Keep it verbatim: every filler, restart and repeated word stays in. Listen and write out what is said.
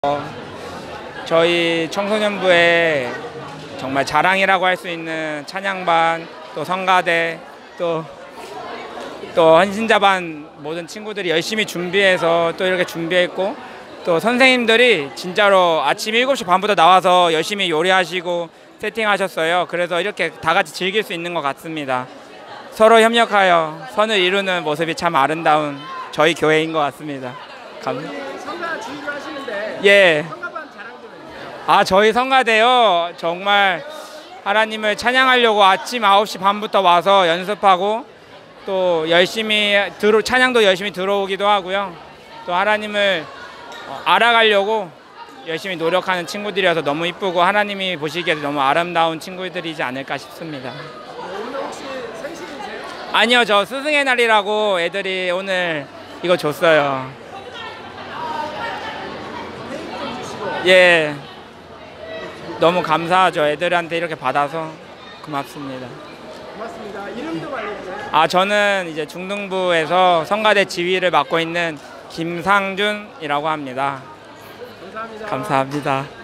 저희 청소년부의 정말 자랑이라고 할 수 있는 찬양반, 또 성가대, 또, 또 헌신자반 모든 친구들이 열심히 준비해서 또 이렇게 준비했고, 또 선생님들이 진짜로 아침 일곱 시 반부터 나와서 열심히 요리하시고 세팅하셨어요. 그래서 이렇게 다 같이 즐길 수 있는 것 같습니다. 서로 협력하여 선을 이루는 모습이 참 아름다운 저희 교회인 것 같습니다. 감사합니다. 성가 지휘를 하시는데 예. 성가반 자랑들은 있나요? 아, 저희 성가대요. 정말 하나님을 찬양하려고 아침 아홉 시 반부터 와서 연습하고 또 열심히 들어 찬양도 열심히 들어오기도 하고요. 또 하나님을 알아가려고 열심히 노력하는 친구들이어서 너무 이쁘고 하나님이 보시기에도 너무 아름다운 친구들이지 않을까 싶습니다. 오늘 혹시 생신이세요? 아니요, 저 스승의 날이라고 애들이 오늘 이거 줬어요. 케이크도 주시고. 예, 너무 감사하죠. 애들한테 이렇게 받아서 고맙습니다. 고맙습니다. 이름도 알려주세요. 아, 저는 이제 중등부에서 성가대 지휘를 맡고 있는 김상준이라고 합니다. 감사합니다. 감사합니다.